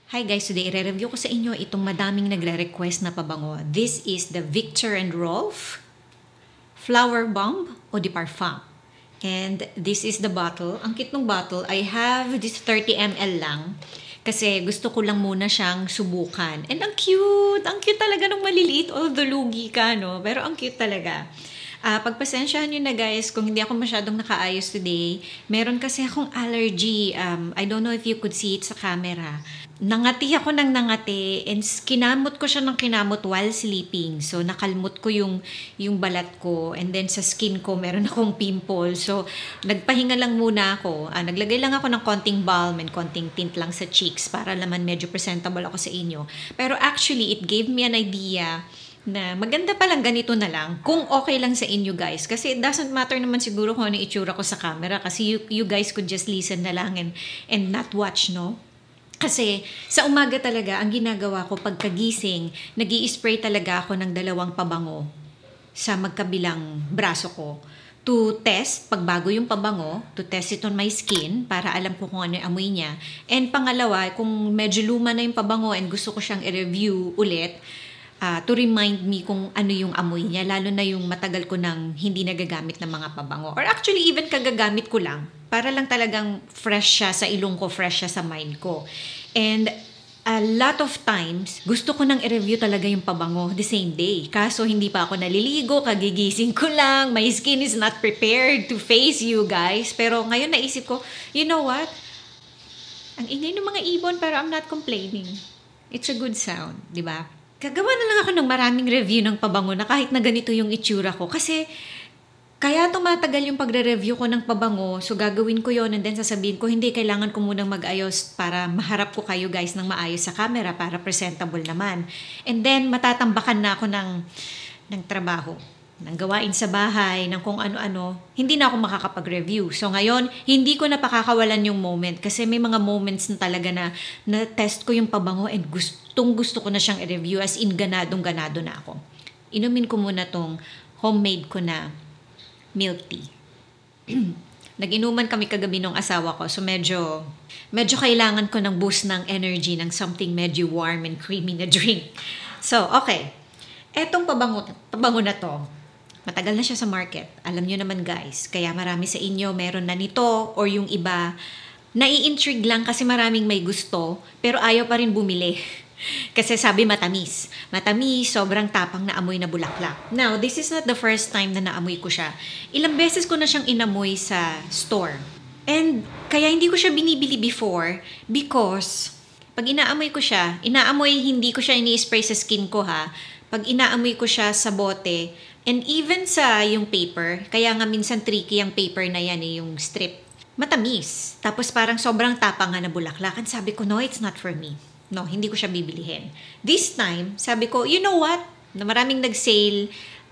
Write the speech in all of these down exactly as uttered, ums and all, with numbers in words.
Hi guys, today i-review ko sa inyo itong madaming nagre-request na pabango. This is the Viktor and Rolf Flowerbomb Eaudeparfum. And this is the bottle. Ang cute ng bottle, I have this thirty milliliters lang. Kasi gusto ko lang muna siyang subukan. And ang cute! Ang cute talaga ng maliliit. Although lugi ka, no? Pero ang cute talaga. Uh, pagpasensyahan nyo na guys, kung hindi ako masyadong nakaayos today, meron kasi akong allergy. Um, I don't know if you could see it sa camera. Nangati ako ng nangati and kinamot ko siya ng kinamot while sleeping. So, nakalmot ko yung, yung balat ko and then sa skin ko, meron akong pimple. So, nagpahinga lang muna ako. Uh, naglagay lang ako ng konting balm and konting tint lang sa cheeks para naman medyo presentable ako sa inyo. Pero actually, it gave me an idea na maganda palang ganito na lang kung okay lang sa inyo guys. Kasi it doesn't matter naman siguro kung ano itsura ko sa camera kasi you, you guys could just listen na lang and, and not watch, no? Kasi sa umaga talaga, ang ginagawa ko pagkagising, nag-i-spray talaga ako ng dalawang pabango sa magkabilang braso ko to test, pagbago yung pabango, to test it on my skin para alam ko kung ano yung amoy niya. And pangalawa, kung medyo luma na yung pabango and gusto ko siyang i-review ulit, uh, to remind me kung ano yung amoy niya, lalo na yung matagal ko nang hindi nagagamit ng mga pabango. Or actually, even kagagamit ko lang, para lang talagang fresh siya sa ilong ko, fresh siya sa mind ko. And a lot of times, gusto ko nang i-review talaga yung pabango the same day. Kaso hindi pa ako naliligo, kagigising ko lang, my skin is not prepared to face you guys. Pero ngayon naisip ko, you know what? Ang ingay ng mga ibon pero I'm not complaining. It's a good sound, di ba? Gagawa na lang ako ng maraming review ng pabango na kahit na ganito yung itsura ko. Kasi kaya tumatagal yung pagre-review ko ng pabango, so gagawin ko yon and then sasabihin ko, hindi, kailangan ko munang mag-ayos para maharap ko kayo guys ng maayos sa camera para presentable naman. And then matatambakan na ako ng, ng trabaho, ng gawain sa bahay, ng kung ano-ano, hindi na ako makakapag-review. So ngayon, hindi ko na pakakawalan yung moment kasi may mga moments na talaga na na-test ko yung pabango and gustong gusto ko na siyang i-review as in ganadong-ganado na ako. Inumin ko muna tong homemade ko na milk tea. Nag-inuman kami kagabi ng asawa ko. So medyo, medyo kailangan ko ng boost ng energy ng something medyo warm and creamy na drink. So, okay. Etong pabango, pabango na to, matagal na siya sa market. Alam nyo naman guys. Kaya marami sa inyo meron na nito or yung iba, nai-intrigue lang kasi maraming may gusto pero ayaw pa rin bumili. Kasi sabi matamis. Matamis, sobrang tapang na amoy na bulaklak. Now, this is not the first time na naamoy ko siya. Ilang beses ko na siyang inamoy sa store. And kaya hindi ko siya binibili before because pag inaamoy ko siya, inaamoy hindi ko siya ini-spray sa skin ko ha. Pag inaamoy ko siya sa bote and even sa yung paper, kaya nga minsan tricky yung paper na yan eh, yung strip. Matamis. Tapos parang sobrang tapang nga na bulaklak. And sabi ko, no, it's not for me. No, hindi ko siya bibilihin. This time, sabi ko, you know what? Na maraming nag-sale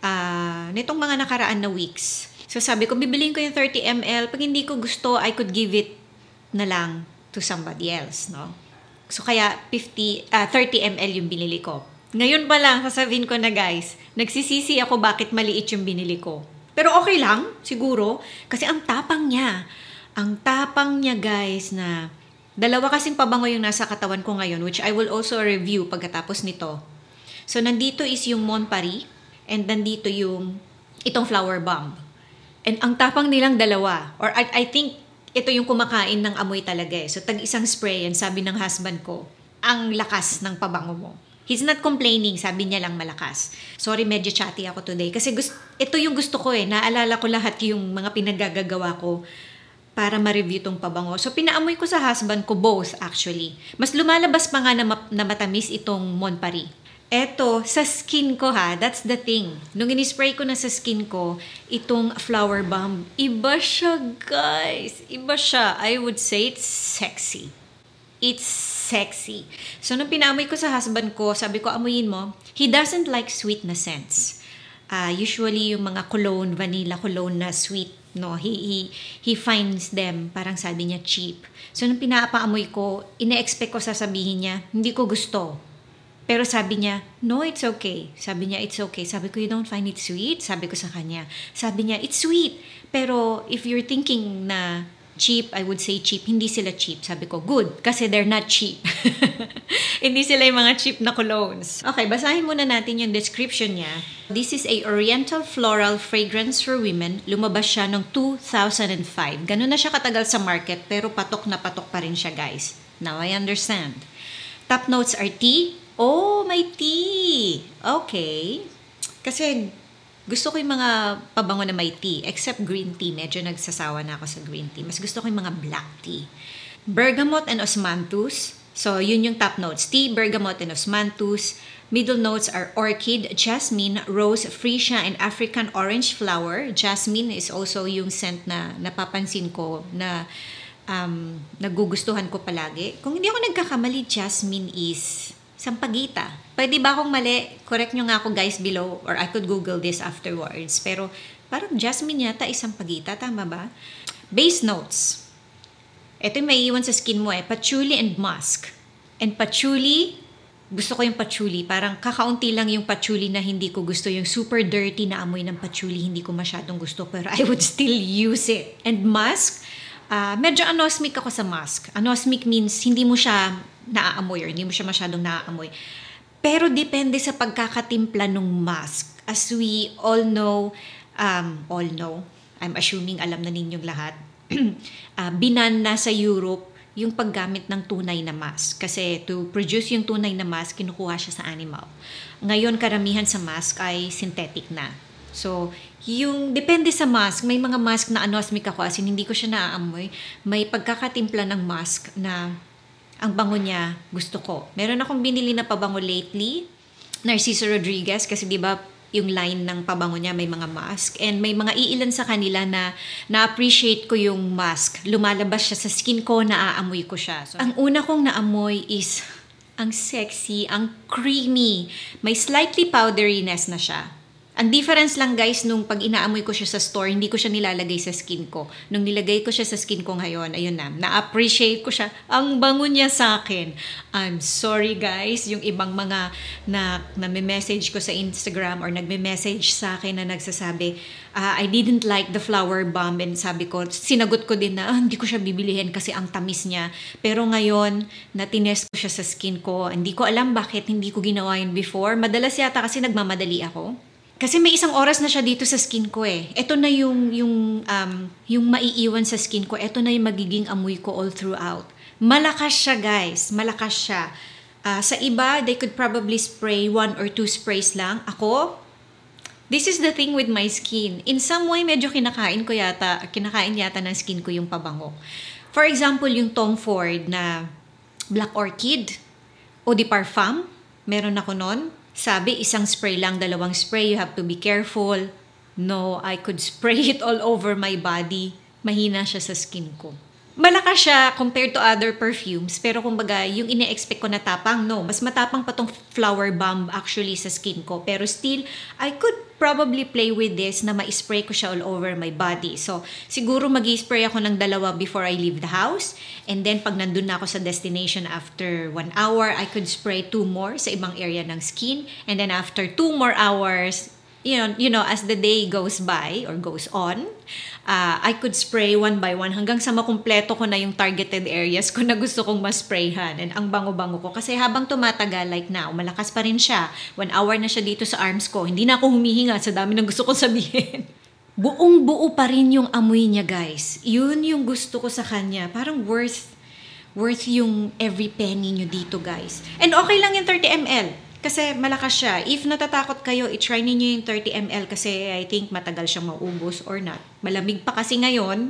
uh, nitong mga nakaraan na weeks. So sabi ko, bibiliin ko yung thirty milliliters. Pag hindi ko gusto, I could give it na lang to somebody else. No? So kaya fifty, uh, thirty milliliters yung binili ko. Ngayon pa lang, sasabihin ko na guys, nagsisisi ako bakit maliit yung binili ko. Pero okay lang, siguro. Kasi ang tapang niya. Ang tapang niya guys na dalawa kasing pabango yung nasa katawan ko ngayon, which I will also review pagkatapos nito. So, nandito is yung Mon Paris, and nandito yung itong Flowerbomb. And ang tapang nilang dalawa, or I, I think ito yung kumakain ng amoy talaga eh. So, tag isang spray, and sabi ng husband ko, ang lakas ng pabango mo. He's not complaining, sabi niya lang malakas. Sorry, medyo chatty ako today. Kasi gusto, ito yung gusto ko eh, naalala ko lahat yung mga pinagagagawa ko para ma-review tong pabango. So, pinaamoy ko sa husband ko both actually. Mas lumalabas pa nga na, na matamis itong Mon Paris. Eto, sa skin ko ha, that's the thing. Nung in-spray ko na sa skin ko, itong Flowerbomb, iba siya guys. Iba siya. I would say it's sexy. It's sexy. So, nung pinaamoy ko sa husband ko, sabi ko, amuyin mo, he doesn't like sweet na scents. Uh, usually, yung mga cologne, vanilla cologne na sweet, no, he, he, he finds them, parang sabi niya, cheap. So, nung pinapaamoy ko, ine-expect ko sasabihin niya, hindi ko gusto. Pero sabi niya, no, it's okay. Sabi niya, it's okay. Sabi ko, you don't find it sweet? Sabi ko sa kanya. Sabi niya, it's sweet. Pero if you're thinking na cheap, I would say cheap. Hindi sila cheap. Sabi ko, good. Kasi they're not cheap. Hindi sila yung mga cheap na colognes. Okay, basahin muna natin yung description niya. This is a oriental floral fragrance for women. Lumabas siya noong two thousand five. Ganun na siya katagal sa market, pero patok na patok pa rin siya, guys. Now I understand. Top notes are tea. Oh, may tea! Okay. Kasi gusto ko yung mga pabango na may tea. Except green tea. Medyo nagsasawa na ako sa green tea. Mas gusto ko yung mga black tea. Bergamot and osmanthus. So, yun yung top notes. Tea, bergamot, and osmanthus. Middle notes are orchid, jasmine, rose, freesia, and African orange flower. Jasmine is also yung scent na napapansin ko na um, nagugustuhan ko palagi. Kung hindi ako nagkakamali, jasmine is sampagita. Pwede ba akong mali? Correct nyo nga ako guys below, or I could Google this afterwards. Pero parang jasmine yata is sampagita. Tama ba? Base notes. Ito yung may iwan sa skin mo eh. Patchouli and musk. And patchouli, gusto ko yung patchouli. Parang kakaunti lang yung patchouli na hindi ko gusto. Yung super dirty na amoy ng patchouli, hindi ko masyadong gusto. Pero I would still use it. And musk, uh, medyo anosmic ako sa musk. Anosmic means hindi mo siya naaamoy or hindi mo siya masyadong naaamoy. Pero depende sa pagkakatimpla ng musk. As we all know, um, all know, I'm assuming alam na ninyong lahat, uh, binan na sa Europe yung paggamit ng tunay na mask. Kasi to produce yung tunay na mask, kinukuha siya sa animal. Ngayon, karamihan sa mask ay synthetic na. So, yung depende sa mask, may mga mask na anosmic ako, as in hindi ko siya naaamoy. May pagkakatimpla ng mask na ang bango niya gusto ko. Meron akong binili na pabango lately, Narciso Rodriguez, kasi di ba yung line ng pabango niya may mga mask, and may mga iilan sa kanila na na-appreciate ko yung mask. Lumalabas siya sa skin ko, naaamoy ko siya. So, ang una kong naamoy is ang sexy, ang creamy. May slightly powderiness na siya. Ang difference lang guys, nung pag inaamoy ko siya sa store, hindi ko siya nilalagay sa skin ko. Nung nilagay ko siya sa skin ko ngayon, ayun na, na-appreciate ko siya. Ang bango niya sa akin. I'm sorry guys, yung ibang mga na nagme-message ko sa Instagram or nagme-message sa akin na nagsasabi, uh, I didn't like the Flowerbomb, and sabi ko, sinagot ko din na, ah, hindi ko siya bibilihin kasi ang tamis niya. Pero ngayon, na tinest ko siya sa skin ko, hindi ko alam bakit hindi ko ginawa yun before. Madalas yata kasi nagmamadali ako. Kasi may isang oras na siya dito sa skin ko eh. Ito na yung, yung, um, yung maiiwan sa skin ko. Ito na yung magiging amoy ko all throughout. Malakas siya guys. Malakas siya. Uh, sa iba, they could probably spray one or two sprays lang. Ako, this is the thing with my skin. In some way, medyo kinakain ko yata, kinakain yata ng skin ko yung pabango. For example, yung Tom Ford na Black Orchid, Eaudeparfum, meron ako nun. Sabi, isang spray lang, dalawang spray, you have to be careful. No, I could spray it all over my body. Mahina siya sa skin ko. Malakas siya compared to other perfumes, pero kumbaga, yung ine-expect ko na tapang, no, mas matapang pa tong Flowerbomb actually sa skin ko. Pero still, I could probably play with this na ma-spray ko siya all over my body. So, siguro mag-spray ako ng dalawa before I leave the house. And then, pag nandun na ako sa destination after one hour, I could spray two more sa ibang area ng skin. And then, after two more hours, you know, you know, as the day goes by or goes on, uh, I could spray one by one hanggang sa makumpleto ko na yung targeted areas ko na gusto kong ma-sprayhan. And ang bango-bango ko. Kasi habang tumatagal, like now, malakas pa rin siya. One hour na siya dito sa arms ko. Hindi na ako humihinga sa dami ng gusto kong sabihin. Buong-buo pa rin yung amoy niya, guys. Yun yung gusto ko sa kanya. Parang worth, worth yung every penny nyo dito, guys. And okay lang yung thirty milliliters. Kasi malakas siya. If natatakot kayo, i-try ninyo yung thirty milliliters kasi I think matagal siyang maubos or not. Malamig pa kasi ngayon.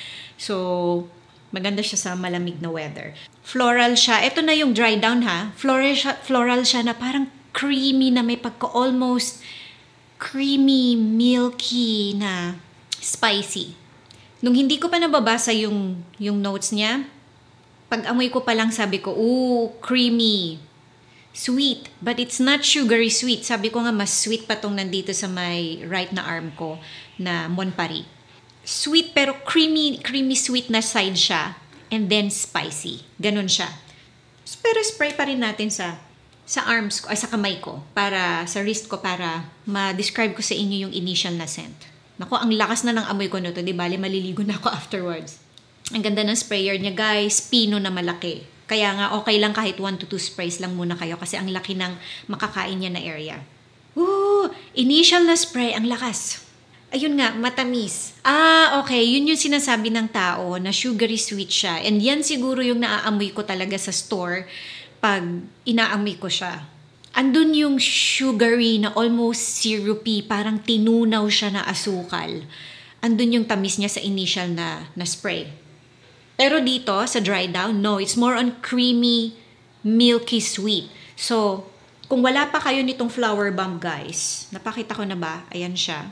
So, maganda siya sa malamig na weather. Floral siya. Ito na yung dry down ha. Floral siya, floral siya na parang creamy na may pagka-almost creamy, milky na spicy. Nung hindi ko pa nababasa yung, yung notes niya, pag amoy ko pa lang sabi ko, ooh, creamy. Sweet, but it's not sugary sweet. Sabi ko nga, mas sweet pa tong nandito sa my right na arm ko na Monpari. Sweet pero creamy, creamy sweet na side siya. And then spicy. Ganun siya. Pero spray pa rin natin sa sa arms ko, ay sa kamay ko, para sa wrist ko, para ma-describe ko sa inyo yung initial na scent. Naku, ang lakas na ng amoy ko nito, di bali maliligo na ako afterwards. Ang ganda ng sprayer niya, guys. Pino na malaki. Kaya nga, okay lang kahit one to two sprays lang muna kayo kasi ang laki ng makakain niya na area. Woo! Initial na spray. Ang lakas. Ayun nga, matamis. Ah, okay. Yun yung sinasabi ng tao na sugary sweet siya. And yan siguro yung naaamoy ko talaga sa store pag inaamoy ko siya. Andun yung sugary na almost syrupy, parang tinunaw siya na asukal. Andun yung tamis niya sa initial na, na spray. Pero dito, sa dry down, no. It's more on creamy, milky sweet. So, kung wala pa kayo nitong Flowerbomb, guys, napakita ko na ba? Ayan siya.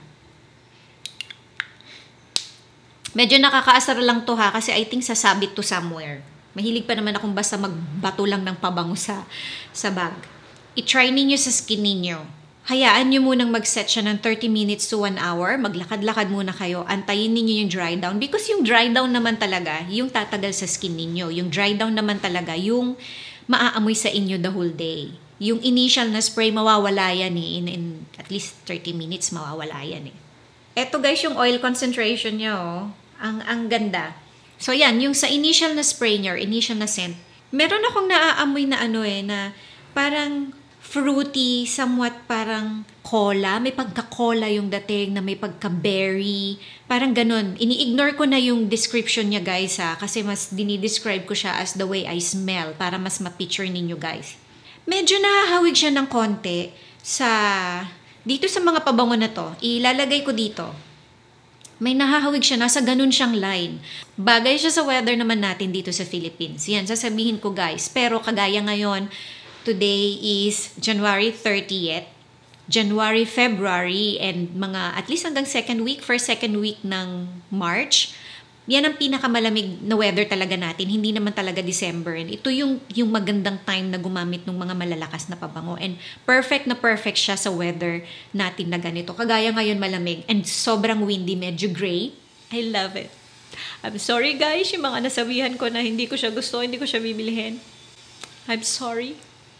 Medyo nakakaasar lang to ha, kasi I think sasabit to somewhere. Mahilig pa naman akong basta magbato lang ng pabango sa, sa bag. I-try ninyo sa skin ninyo. Hayaan nyo munang mag-set siya ng thirty minutes to one hour. Maglakad-lakad muna kayo. Antayin ninyo yung dry down. Because yung dry down naman talaga, yung tatagal sa skin ninyo. Yung dry down naman talaga, yung maaamoy sa inyo the whole day. Yung initial na spray, mawawala yan eh. In, in at least thirty minutes, mawawala yan eh. Eto guys, yung oil concentration niya oh. Ang, ang ganda. So yan, yung sa initial na spray niya, initial na scent, meron akong naaamoy na ano eh, na parang fruity, somewhat parang cola. May pagka-cola yung dating na may pagka-berry. Parang ganun. Ini-ignore ko na yung description niya guys ha, kasi mas dinidescribe ko siya as the way I smell para mas ma-picture ninyo guys. Medyo nahahawig siya ng konti sa, dito sa mga pabango na to. Ilalagay ko dito. May nahahawig siya, nasa ganun siyang line. Bagay siya sa weather naman natin dito sa Philippines. Yan, sasabihin ko guys. Pero kagaya ngayon, today is January thirtieth, January, February, and mga at least hanggang second week, first second week ng March. Yan ang pinakamalamig na weather talaga natin. Hindi naman talaga December. And ito yung, yung magandang time na gumamit ng mga malalakas na pabango. And perfect na perfect siya sa weather natin na ganito. Kagaya ngayon malamig. And sobrang windy, medyo gray. I love it. I'm sorry guys, yung mga nasabihan ko na hindi ko siya gusto, hindi ko siya bibilihin. I'm sorry.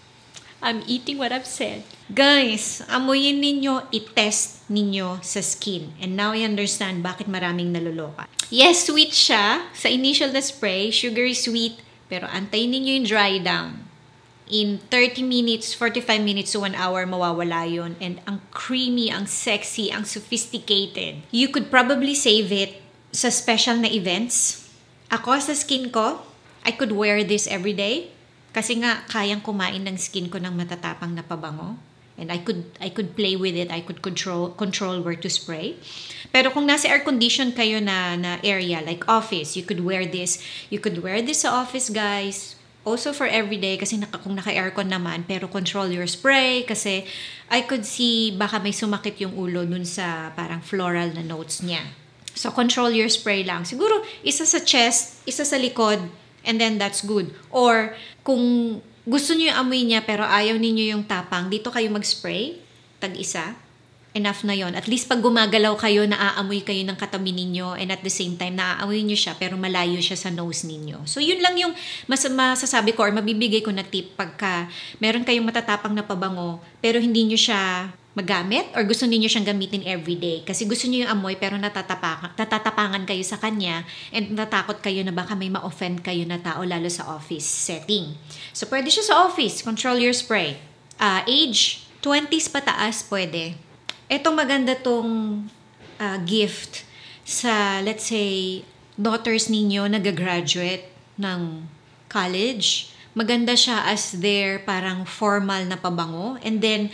I'm eating what I've said. Guys, amuyin ninyo, i-test ninyo sa skin. And now I understand bakit maraming naluloka. Yes, sweet siya. Sa initial na spray, sugary sweet. Pero antayin ninyo yung dry down. In thirty minutes, forty-five minutes to one hour, mawawala yun. And ang creamy, ang sexy, ang sophisticated. You could probably save it sa special na events. Ako sa skin ko, I could wear this every day. Kasi nga, kayang kumain ng skin ko ng matatapang na pabango. And I could I could play with it. I could control control where to spray. Pero kung nasa air condition kayo na, na area, like office, you could wear this. You could wear this sa office, guys. Also for everyday, kasi naka, kung naka-aircon naman, pero control your spray. Kasi I could see, baka may sumakit yung ulo dun sa parang floral na notes niya. So control your spray lang. Siguro, isa sa chest, isa sa likod, and then that's good. Or kung gusto niyo yung amoy niya pero ayaw niyo yung tapang, dito kayo mag-spray, tag-isa. Enough na yon. At least pag gumagalaw kayo, naaamoy kayo ng katabi ninyo and at the same time, naaamoy niyo siya pero malayo siya sa nose ninyo. So yun lang yung mas masasabi ko or mabibigay ko na tip pagka meron kayong matatapang na pabango pero hindi niyo siya magamit or gusto niyo siyang gamitin everyday. Kasi gusto niyo yung amoy pero natatapakan, natatapangan kayo sa kanya and natakot kayo na baka may ma-offend kayo na tao lalo sa office setting. So pwede siya sa office. Control your spray. Uh, age, twenties pataas pwede. Etong maganda tong uh, gift sa, let's say, daughters ninyo nag-graduate ng college. Maganda siya as their parang formal na pabango. And then,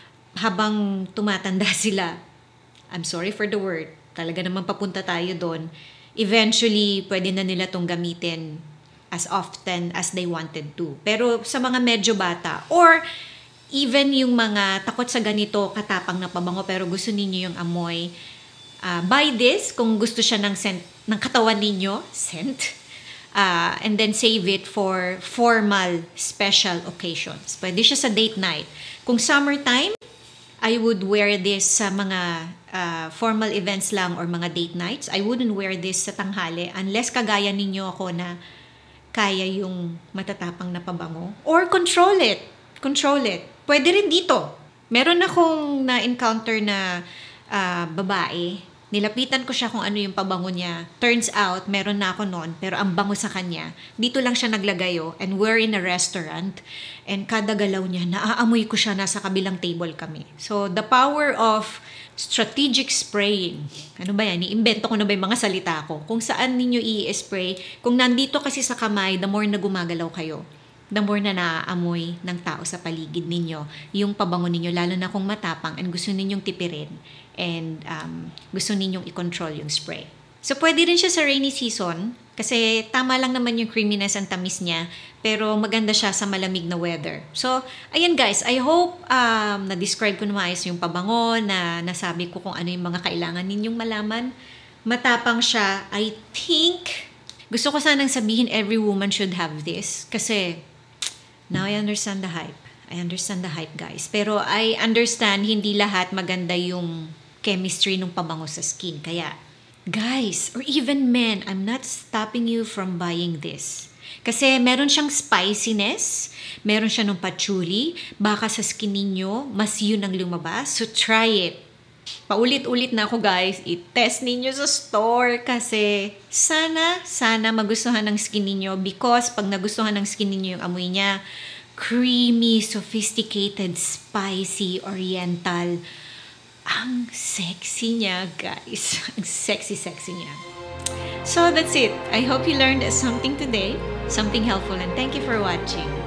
habang tumatanda sila, I'm sorry for the word, talaga naman papunta tayo doon, eventually, pwede na nila itong gamitin as often as they wanted to. Pero sa mga medyo bata, or even yung mga takot sa ganito, katapang na pabango, pero gusto ninyo yung amoy, uh, buy this kung gusto siya ng scent, ng katawan ninyo, scent, uh, and then save it for formal, special occasions. Pwede siya sa date night. Kung summertime, I would wear this sa mga uh, formal events lang or mga date nights. I wouldn't wear this sa tanghali unless kagaya ninyo ako na kaya yung matatapang na pabango. Or control it. Control it. Pwede rin dito. Meron akong na-encounter na uh, babae Nilapitan ko siya kung ano yung pabango niya. Turns out, meron na ako noon, pero ang bango sa kanya, dito lang siya naglagayo, and we're in a restaurant, and kada galaw niya, naaamoy ko siya, nasa kabilang table kami. So, the power of strategic spraying. Ano ba yan? Iimbento ko na ba yung mga salita ko? Kung saan ninyo i-spray, kung nandito kasi sa kamay, the more na gumagalaw kayo, the more na naaamoy ng tao sa paligid ninyo, yung pabango ninyo, lalo na kung matapang and gusto ninyong tipirin and um, gusto ninyong i-control yung spray. So, pwede rin siya sa rainy season kasi tama lang naman yung creaminess and tamis niya, pero maganda siya sa malamig na weather. So, ayan guys, I hope um, na-describe ko na maayos yung pabango, na nasabi ko kung ano yung mga kailangan ninyong malaman. Matapang siya. I think, gusto ko sanang sabihin every woman should have this kasi now I understand the hype. I understand the hype, guys. Pero I understand hindi lahat maganda yung chemistry ng pabango sa skin. Kaya, guys, or even men, I'm not stopping you from buying this. Kasi meron siyang spiciness, meron siya ng patchouli, baka sa skin ninyo, mas yun ang lumabas. So, try it. Paulit-ulit na ako, guys. I-test ninyo sa store kasi sana, sana magustuhan ng skin ninyo because pag nagustuhan ng skin ninyo yung amoy niya, creamy, sophisticated, spicy, oriental. Ang sexy niya, guys. Ang sexy-sexy niya. So, that's it. I hope you learned something today, something helpful, and thank you for watching.